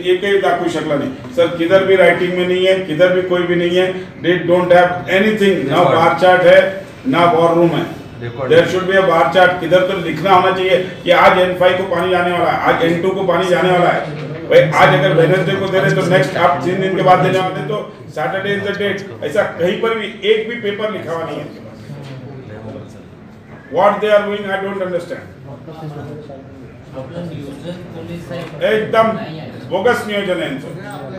एक ही दाखवू शकला नहीं सर, किधर भी राइटिंग में नहीं है, किधर भी कोई भी नहीं है, दे डोंट हैव एनीथिंग, ना बार चार्ट है ना वॉर रूम है। There should be a bar chart, किधर तो लिखना होना चाहिए कि आज N5 को पानी जाने वाला है, आज N2 को पानी जाने वाला है। भाई आज अगर वेडनेसडे को दे रहे तो नेक्स्ट आप 3 दिन के बाद देने वाले, तो सैटरडे इज द डेट, ऐसा कहीं पर भी एक भी पेपर लिखा हुआ नहीं है। What they are doing I don't understand. एकदम बोगस नियोजन है इनसे।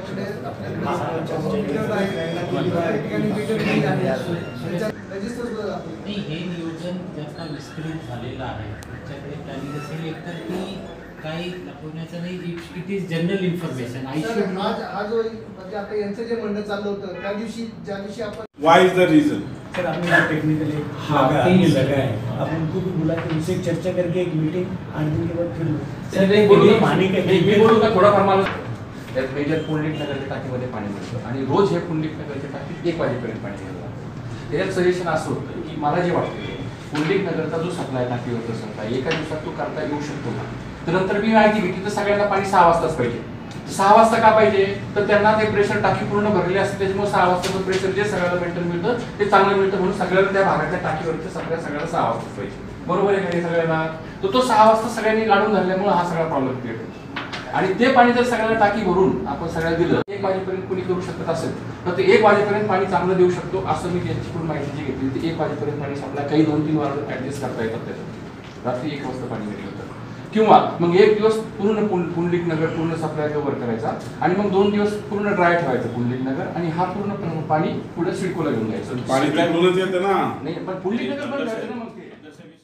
नाही हे नियोजन जास्त विस्तृत झालेलं आहे, त्याच्याकडे प्लॅनिंग असेल एकतर की काही लपवण्याचं नाही, इट इज जनरल इन्फॉर्मेशन। आज म्हणजे आता यांचं जे म्हणणं चाललं होतं त्या दिवशी ज्या दिवशी आपण why is the reason sir आपने टेक्निकली लगा है, आप उनको भी बुला के उनसे चर्चा करके एक मीटिंग 8 दिन के बाद फिर पानी का थोड़ा प्रमाण मेजर पुंडलिक नगरच्या टाकीमध्ये पाणी मिळतं आणि रोज हे पुंडलिक नगरच्या टाकीत 1 वाजेपर्यंत पाणी येतं। त्याच्यात सजेशन असं होतं की मला जे वाटतं पुंडलिक नगरचा जो सप्लाय टाकीवरचा सप्लाय एका दिवसात तो करता येऊ शकतो का, तर नंतर मी माहिती घेतली तर सगळ्यांना पाणी 6 वाजताच पाहिजे। 6 वाजता का पाहिजे, तर त्यांना ते प्रेशर टाकी पूर्ण भरलेली असते, त्याच्यामुळे 6 वाजताचं प्रेशर जे सगळ्याला मेंटेन मिळतं ते चांगलं मिळतं, म्हणून सगळ्यांना त्या भागाच्या टाकीवरच्या सगळ्याला 6 वाजताच पाहिजे। बरोबर आहे का सगळ्यांना, तो 6 वाजता सगळ्यांनी गाडून झाल्यामुळे हा सगळा प्रॉब्लेम क्रिएट होतो। आणि ते पाणी जर सगळ्यांना टाकी भरून आपण सगळ्याला दिलं 1 वाजेपर्यंत कोणी करू शकत असेल तर ते 1 वाजेपर्यंत पाणी चांगलं देऊ शकतो, असं मी त्यांच्याकडून माहिती जी घेतली। ते 1 वाजेपर्यंत पाणी सप्लाय काही 2-3 वार ऍडजस्ट करता येतात त्याच्यात, रात्री 1 वाजता पाणी भेटलं तर, किंवा मग 1 दिवस पूर्ण पुंडलिक नगर पूर्ण सप्लाय कव्हर करायचा आणि मग 2 दिवस पूर्ण ड्राय ठेवायचं पुंडलिक नगर, आणि हा पूर्ण पाणी पुढे सिडकोला घेऊन जायचं। पाणी तिकडूनच येतं ना, नाही पण पुंडलिक नगर पण जायचं ना मग ते